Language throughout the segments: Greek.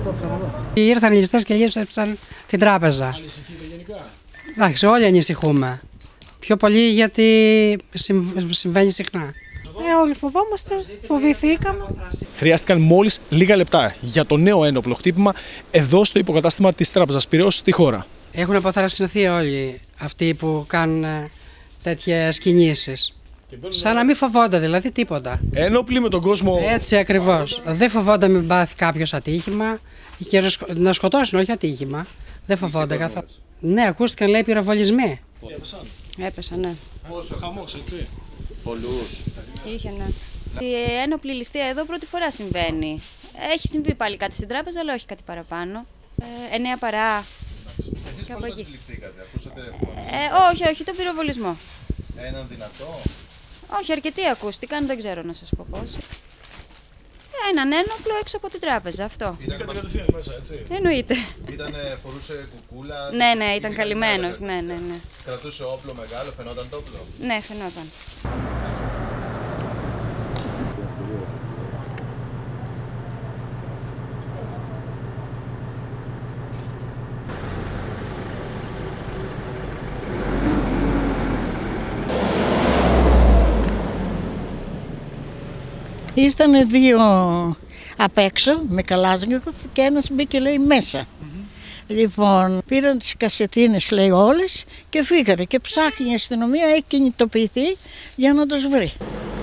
Ήρθαν οι ληστές και λήστεψαν την τράπεζα. Ανησυχείτε γενικά? Εντάξει, όλοι ανησυχούμε. Πιο πολύ γιατί συμβαίνει συχνά. Όλοι φοβόμαστε, φοβηθήκαμε. Χρειάστηκαν μόλις λίγα λεπτά για το νέο ένοπλο χτύπημα εδώ στο υποκατάστημα της Τράπεζας Πειραιώς στη χώρα. Έχουν αποθαρρυνθεί όλοι αυτοί που κάνουν τέτοιες κινήσεις. Σαν να μην φοβόνται δηλαδή τίποτα. Ένοπλοι με τον κόσμο. Έτσι ακριβώς. Δεν φοβόνται μην πάθει κάποιος ατύχημα και να σκοτώσουν, όχι ατύχημα. Δεν φοβόνται καθόλου. Ναι, ακούστηκαν λέει πυροβολισμοί. Έπεσαν, ναι. Πόσο χαμός, έτσι. Πολλούς. Είχε, ναι. Η ένοπλη ληστεία εδώ πρώτη φορά συμβαίνει. Έχει συμβεί πάλι κάτι στην τράπεζα, αλλά όχι κάτι παραπάνω. 9 παρά. Εσείς πώς αντιληφθήκατε, ακούσατε Όχι, τον πυροβολισμό. έναν δυνατό? Όχι, αρκετοί ακούστηκαν, δεν ξέρω να σας πω πώς. Έναν ένοπλο έξω από την τράπεζα, αυτό. Ήταν μέσα, έτσι. Εννοείται. Φορούσε κουκούλα? Ναι, ήταν καλυμμένος, ναι. Κρατούσε όπλο μεγάλο, φαινόταν το όπλο? Ναι, φαινόταν. Ήρθανε δύο απ' έξω με καλάζνικοφ και ένας μπήκε λέει μέσα. Λοιπόν, πήραν τις κασετίνες λέει όλες και φύγανε και ψάχνει η αστυνομία, έχει κινητοποιηθεί για να τους βρει.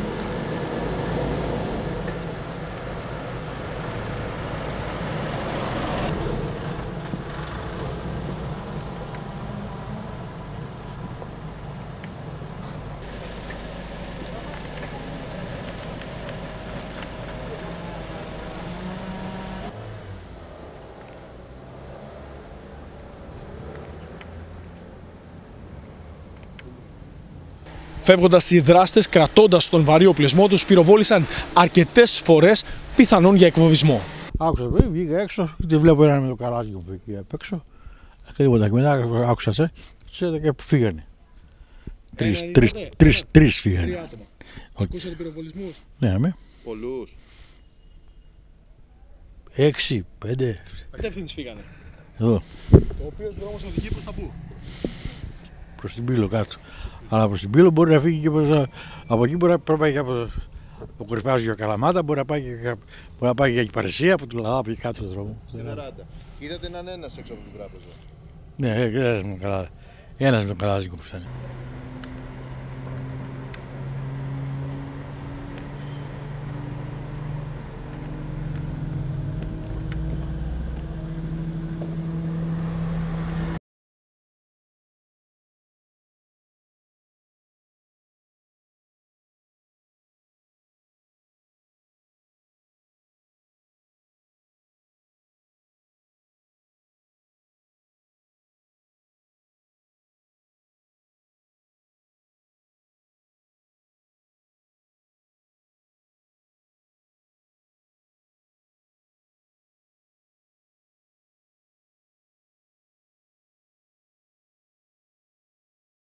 Φεύγοντας οι δράστες, κρατώντας τον βαρύ οπλισμό τους, πυροβόλησαν αρκετές φορές, πιθανόν για εκβοβισμό. Άκουσα, βγήκα έξω, τη βλέπω έναν με το καλάζι που πήγε απ' έξω. Και τίποτα. Και μετά άκουσα, τους είδα και φύγανε. Τρεις φύγανε. Ακούσατε πυροβολισμούς? Ναι, με. Πολλούς. 6, 5. Κατεύθυνση φύγανε. Εδώ, Ο οποίος δρόμος οδηγεί προς τα πού? προς την Πύλο κάτω. Αλλά προς την Πύλο μπορεί να φύγει και από εκεί μπορεί να πάει και από το Κορυφάζιο για Καλαμάτα, μπορεί να πάει για Παρισία, από το Λαδά πήγε κάτω τον δρόμο. Στην Αράτα. Είδατε έναν έξω από την τράπεζα? Ναι, ένας με το καλάζι που φτάνει.